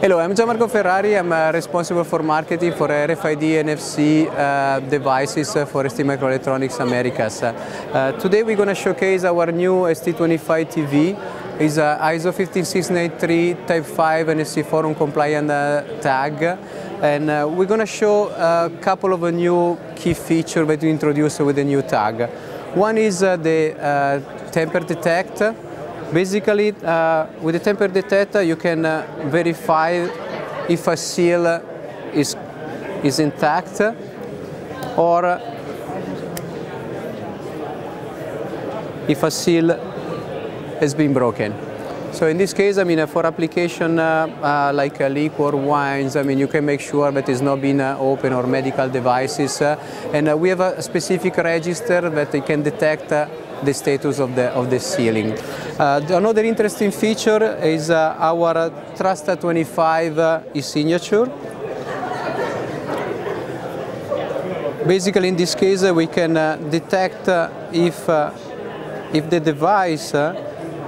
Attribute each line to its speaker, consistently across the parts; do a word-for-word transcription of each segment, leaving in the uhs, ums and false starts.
Speaker 1: Hello, I'm Gianmarco Ferrari. I'm uh, responsible for marketing for R F I D N F C uh, devices uh, for S T Microelectronics Americas. Uh, today we're going to showcase our new S T twenty-five T V. It's a I S O one five six nine three Type five N F C forum compliant uh, tag. And uh, we're going to show a couple of new key features that we introduced with the new tag. One is uh, the uh, temper detect. Basically, uh, with the temper detector, you can uh, verify if a seal is, is intact or if a seal has been broken. So in this case, I mean, for application uh, uh, like uh, liquor, wines, I mean, you can make sure that it's not been uh, open or medical devices. Uh, and uh, we have a specific register that it can detect uh, the status of the, of the sealing. Uh, another interesting feature is uh, our Trust twenty-five uh, e-signature. Basically, in this case, uh, we can uh, detect uh, if, uh, if the device uh,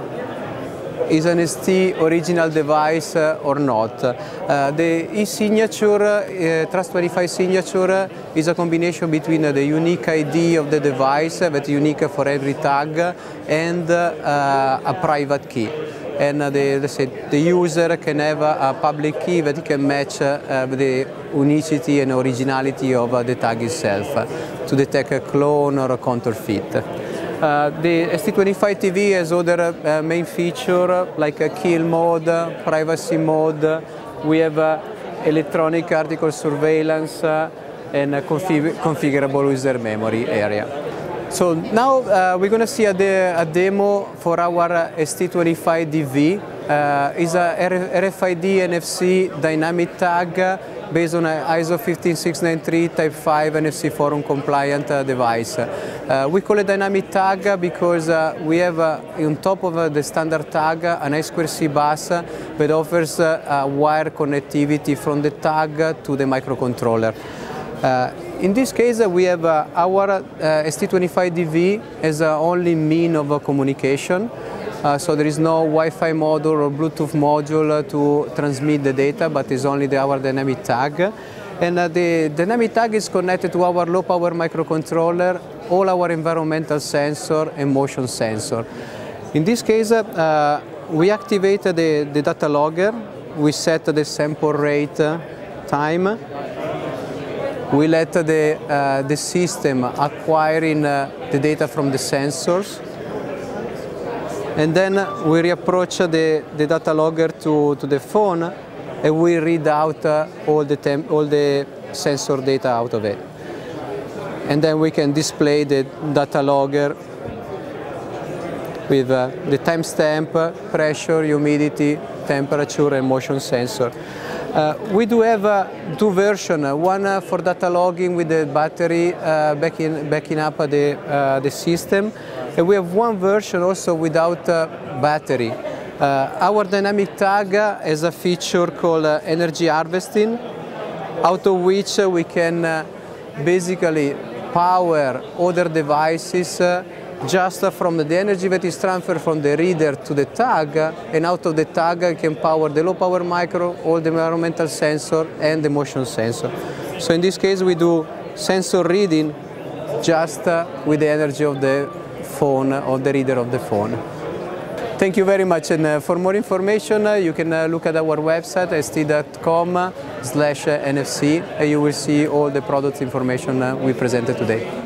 Speaker 1: is an S T original device uh, or not. Uh, the e-signature, uh, Trust twenty-five signature, is a combination between uh, the unique I D of the device, uh, that's unique for every tag, and uh, a private key. And uh, the, let's say, the user can have a, a public key that can match uh, the unicity and originality of uh, the tag itself uh, to detect a clone or a counterfeit. Uh, the S T twenty-five T V has other uh, main features like a kill mode, uh, privacy mode. We have uh, electronic article surveillance uh, and a config configurable user memory area. So now uh, we're going to see a, de a demo for our uh, S T twenty-five D V. Uh, it's a R F I D N F C dynamic tag uh, based on an I S O one five six nine three Type five N F C forum compliant uh, device. Uh, we call it dynamic tag because uh, we have uh, on top of uh, the standard tag uh, an I two C bus uh, that offers uh, uh, wire connectivity from the tag to the microcontroller. Uh, in this case, uh, we have uh, our uh, S T twenty-five D V as the uh, only mean of uh, communication. Uh, so there is no Wi-Fi module or Bluetooth module uh, to transmit the data, but it's only the, our dynamic tag. And uh, the dynamic tag is connected to our low-power microcontroller, all our environmental sensor and motion sensor. In this case, uh, we activate the, the data logger. We set the sample rate uh, time. We let the, uh, the system acquiring uh, the data from the sensors. And then we reapproach the, the data logger to, to the phone, and we read out uh, all, the temp all the sensor data out of it. And then we can display the data logger with uh, the timestamp, pressure, humidity, temperature, and motion sensor. Uh, we do have uh, two versions, one uh, for data logging with the battery uh, backing, backing up uh, the, uh, the system, and we have one version also without uh, battery. Uh, our dynamic tag has a feature called uh, energy harvesting, out of which uh, we can uh, basically power other devices uh, just uh, from the energy that is transferred from the reader to the tag, uh, and out of the tag uh, can power the low power micro, all the environmental sensor and the motion sensor. So in this case we do sensor reading just uh, with the energy of the phone, of the reader of the phone. Thank you very much, and uh, for more information uh, you can uh, look at our website s t dot com slash N F C, and you will see all the product information uh, we presented today.